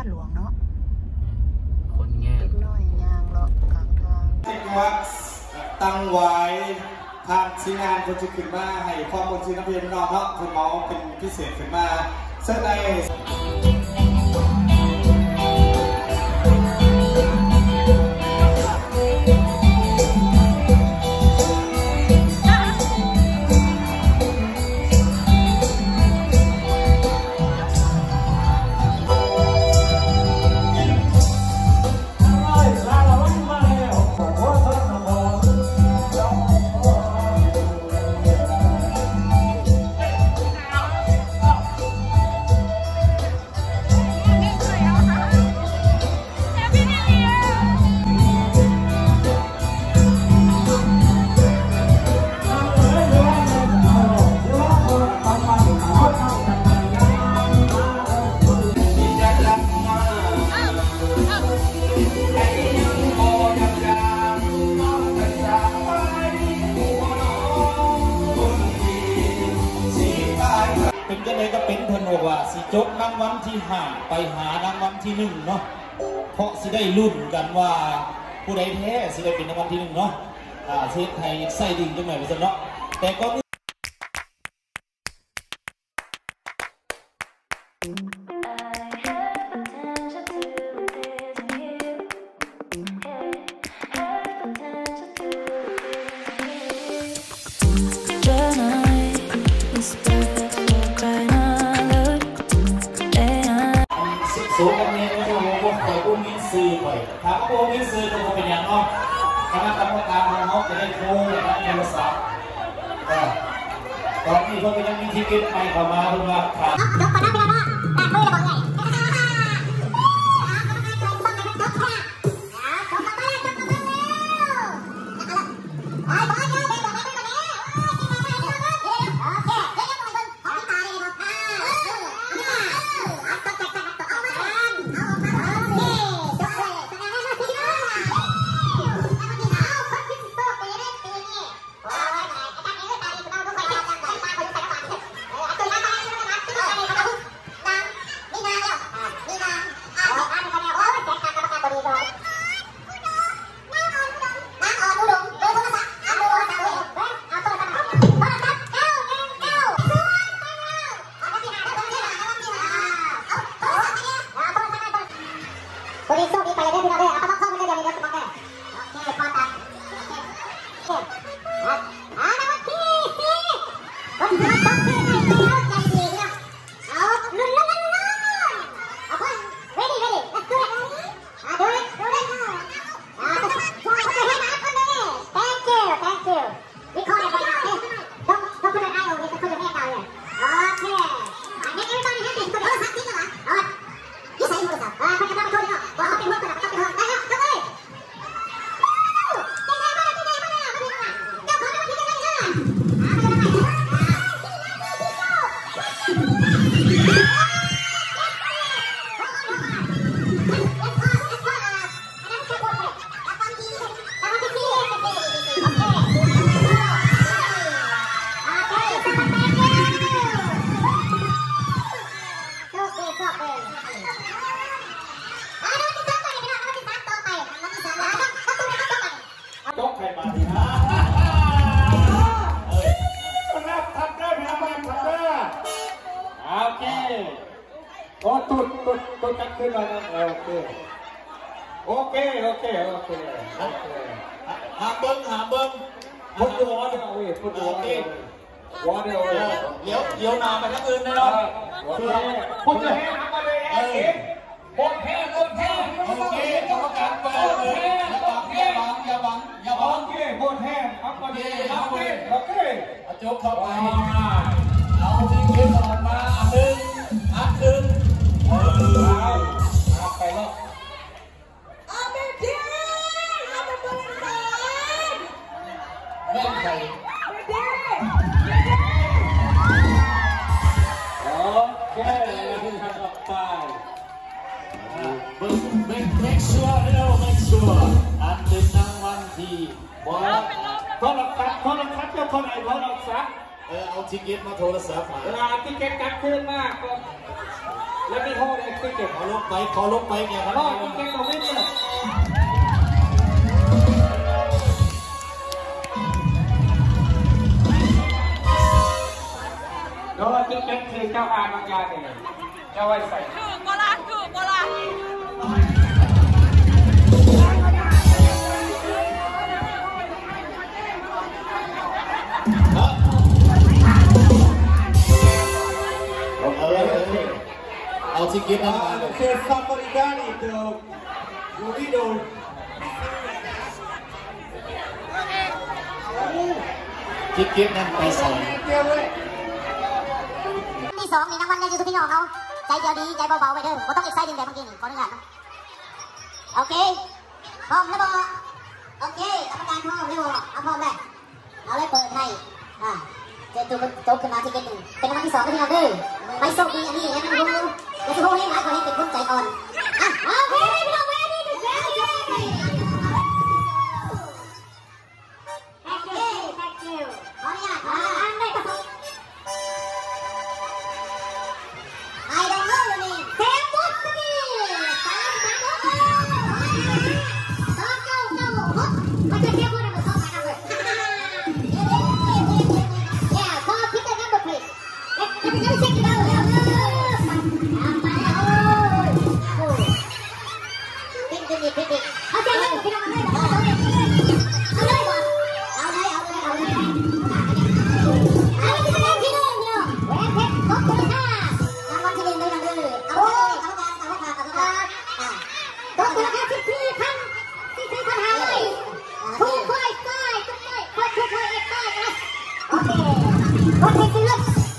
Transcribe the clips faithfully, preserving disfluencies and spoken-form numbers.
หลวงเนาะคนแง่เล็กน้อยยางเลาะกลางทางที่ว่าตั้งไว้ทางทีมงานคนจะขึ้นมาให้ข้อมูลที่นักเรียนน้องเนาะคุณหมอเป็นพิเศษขึ้นมาเสื้อในเป็นก็เลยก็เป็นเพิ่นบอกว่าสิจบรางวัลที่ห้าไปหารางวัลที่หนึ่งเนาะเพราะสิได้ลุ้นกันว่าผู้ใดแท้สิได้เป็นรางวัลที่หนึ่งเนาะอ่าเทศไทยไส้ดิ่งจังหน่อยไปซะเนาะแต่ก็สูงกันเนี่ยไม่รู้ว่าใครอุ้มมินซื้อไปถ้าอุ้มมินซื้อก็คงเป็นอย่างนอกคณะกรรมการของเขาจะได้โค้งและนักเรียนศาสตร์ตอนนี้เขาก็ยังมีทีเก็ตไปเข้ามาเพื่อว่าขาดยกไปได้ไม่ได้แต่ไม่ได้บอกไงคนนี้โชคดีไปเลยพี่น้องเลยเอาเข้ามาได้เลยเดี๋ยวสมัครเลยโอเคพอตัดโอเคอ่าอ่าแล้วที่สี่คนที่ต้องต้องที่ได้แล้วใจดีนะเอาลุ้นลุ้นลุ้นลุ้นเอาคน ready ready let's do it อ่า do it do it อ่าคนที่ให้มาคนนี้ thank you thank you วิเคราะห์ได้ไหมต้องต้องคนละไอ้โอ้ยต้องคนละแม่เก่าเลยโอเคอ่า make everybody happy คนละสักทีก็ได้เอายี่สิบคนละอ่าคนจะมาโชว์ดิว่าเขาเป็นหัวกระดาษต้องเป็นหัวได้แล้วต้องเลยจบใครมาดีฮะมันน่าทำได้ไหมครับมันทำได้โอเคโอ้ตุดตุดตุดกันขึ้นมาโอเคโอเคโอเคโอเคหาเบิ้งหาเบิ้งพุทธวอเดียวเว้ยพุทธวอเดียววอเดียวเดี๋ยวเดี๋ยวนาไปทั้งอื่นเลยเนาะพุทธแห่ทำมาเลยเออโคตรแห่โคตรแห่โอเคกรรมการเปิดเลยอย่าบังอย่าบังอย่าบังโอเคโคตรแห่ครับโอเคโอเคโอเคโจ๊กเข้าไปเอาที่เก็บออกมาอันหนึ่งอันหนึ่งเออเอาไปแล้วเอาไปเที่ยวเอาไปบริการแม่งใครโอเคต่อไปเบิ้งเบิ้ง make sure เร็ว make sure อันเป็นรางวัลที่บอสโทรศัพท์โทรศัพท์เจ้าคนไหนโทรศัพท์เออเอาทิเก็ตมาโทรศัพท์เวลาทิเก็ตกลับคืนมากก็ Let me hold a ticket. ขอลบไปขอลบไปเนี่ยครับ No, ticket for me. No, ticket คือเจ้าอาบางอย่างเนี่ยเจ้าไว้ใส่คือโบราณคือโบราณเอาทิเก็ตนะ Se somebody got it, though. You need to. ทิเก็ตนั้นไปใส่ที่สองนี่รางวัลเนี่ยอยู่ที่พี่น้องเขาใจเดียวดีใจเบาๆไปเด้อไม่ต้องเอ็กไซต์แบบเมื่อกี้นี่ขออนุญาตนะโอเคพร้อมแล้วบอกโอเคกรรมการพร้อมแล้วบอกเอาพร้อมเลยเอาเลยเปิดให้อ่าเจอตัวโจ๊กขึ้นมาที่เกตหนึ่งเป็นรางวัลที่สองที่พี่น้องเด้อไม่โชคดีอันนี้นะมันรู้จะโชว์ให้หลายคนให้เป็นคนใจอ่อนอ่ะโอเคพี่น้องเว้ยนี่ดูแล้วโอเค Thank you Thank you ขออนุญาตอ่าอันได้ครับ I don't know your name. Sam Watson. Sam Sam. Go go go. What the hell would I call my number? Yeah, call pick the number please. Let let me let me check it out. Oh. Pick the pick pick. Okay, let's pick up the number.เอาเลยบ่เอาเลยเอาเลยเอาเลยเอาเลยพี่น้องพี่น้องพี่น้องแหวนเพชรครบเลยค่ะรางวัลที่หนึ่งเลยนะเด้อเอาเลยกรรมการกรรมการกรรมการอ่าตบราคาสิบสี่พันสิบสี่พันห้าร้อยถูกค่อยใต้ถูกค่อยค่อยถูกค่อยเอ็กซ์ใต้นะโอเคโอเคสิลูก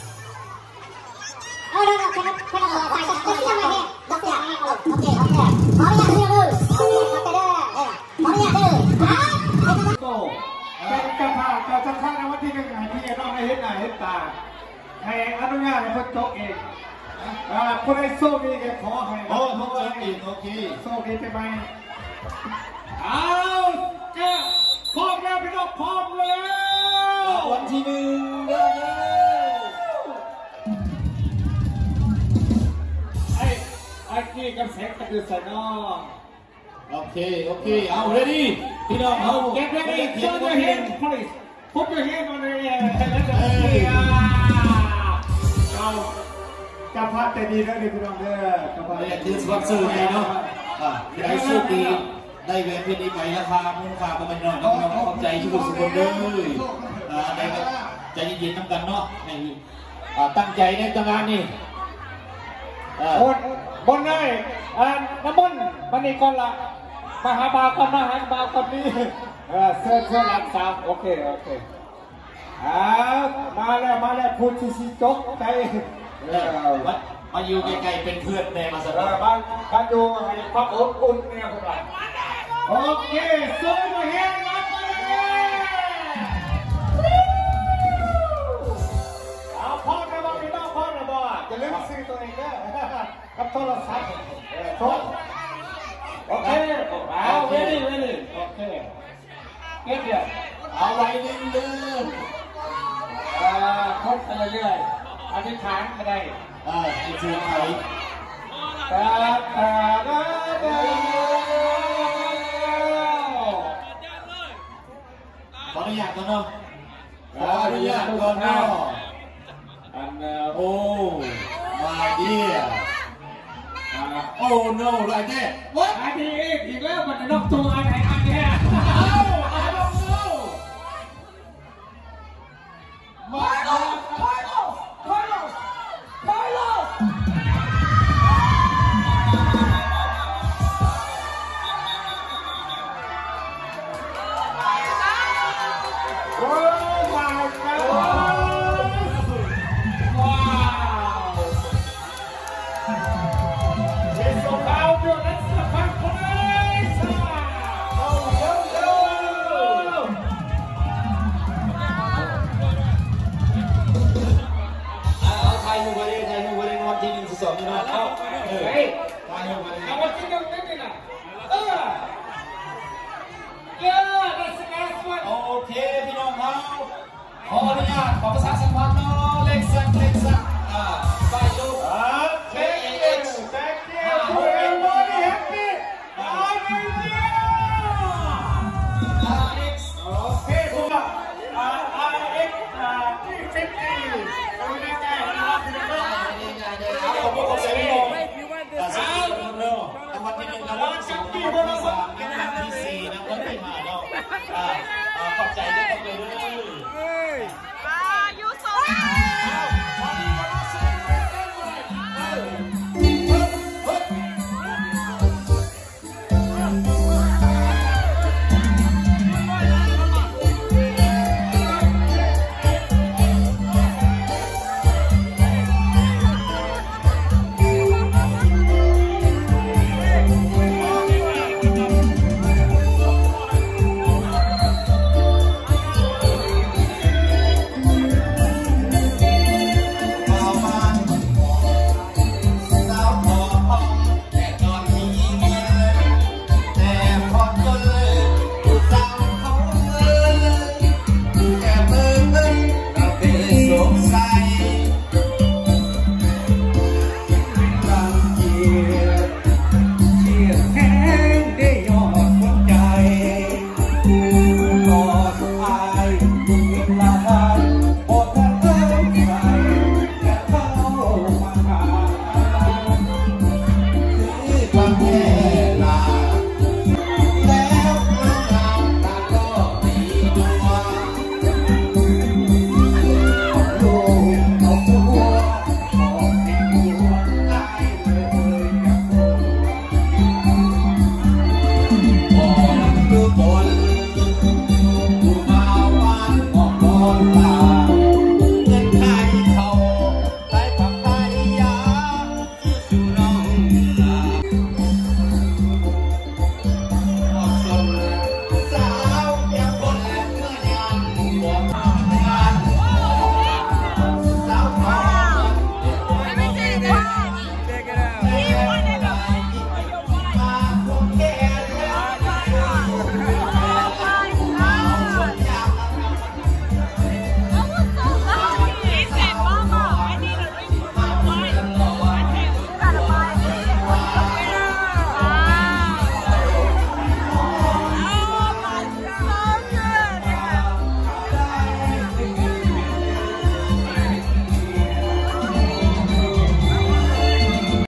เออเดี๋ยวเดี๋ยวแค่นั้นแค่นั้นใส่ใส่ใส่ยังไงเนี่ยโอเคโอเคโอเคขออนุญาตเด้อเลยขออนุญาตเด้อเออขออนุญาตเด้ออ่ะโก้เป็นเจ้าภาพเจ้าสังฆาในวันที่หนึ่งไหนที่จะต้องให้เห็นหน้าเห็นตาให้อนุญาตให้เพิ่นโจ๊กเองอ่าคนไอ้โซ่ดีแกขอให้โอ้พวกเจ้าอีกโอเคโซ่ดีใช่ไหมเอาแกพร้อมแล้วพี่น้องพร้อมแล้ววันที่หนึ่งเด้อไอ้ไอ้กี้กับแสงกระดือใส่น้องโอเคโอเคเอาเรดี้พี่น้องเอาเก็บเลยดิเขียน Put วั your นที่หนึ่ง hand please Put your hand on the uh,เราจะพาแต่ดีแล้วดิพี่น้องเด้อจะพาเนี่ยคือสปอนเซอร์ไงเนาะอ่าได้โชคดีได้แหวนเพชรนี้ไปราคามูลค่าประมาณน้อยน้องๆขอบใจทุกคนสุขคนเด้ออ่าได้ก็ใจเย็นๆน้ำกันเนาะให้อ่าตั้งใจในจังงานนี่อ่าบนบนได้อ่าน้ำมนต์มันนี่ก่อนละมหาบาก่อนมหาบาก่อนนี้เออเสื้อเสื้อหลังสามโอเคโอเคอ่ามาแล้วมาแล้วพูดซีจกใจเออมามาอยู่ใกล้ๆเป็นเพื่อนแน่มาสเอบาอย บ้านบ้านอยู่ให้ความอบอุ่นเนี่ยพวกเราโอเคโซ่มาเฮงรับมาเลยเอาพ่อนะบอกพี่น้องพ่อนะบอกจะลืมซื้อตัวเองได้กับโทรศัพท์โทรโอเคเอาเวลี่เวลี่โอเคเก็บเดี๋ยวเอาไว้หนึ่งเดือนอ่าคบไปเรื่อยๆอธิษฐานก็ได้อ่าไอ้เชื่อใครตาตาตาตาขออนุญาตก่อนเนาะขออนุญาตก่อนเนาะอันโอ้ my dear โอ้ no ไรแน่วัดอันนี้อีกแล้วมันจะนกตัวอะไรอันเนี้ยเอ้า I don't know มาแล้วคอยลงคอยลงคอยลงโอ้ my god ว้าว It's so loud, let's the first place! Go, go, go! เอาไทยมูไปเลยไทยมูไปเลยวันที่หนึ่งที่สองนี่เนาะเอาเออเฮ้ยไทยมูไปเลยเอาวันที่หนึ่งได้ไหมล่ะเออ Yeah, that's the last one. โอเคพี่น้องครับขออนุญาตขอภาษาส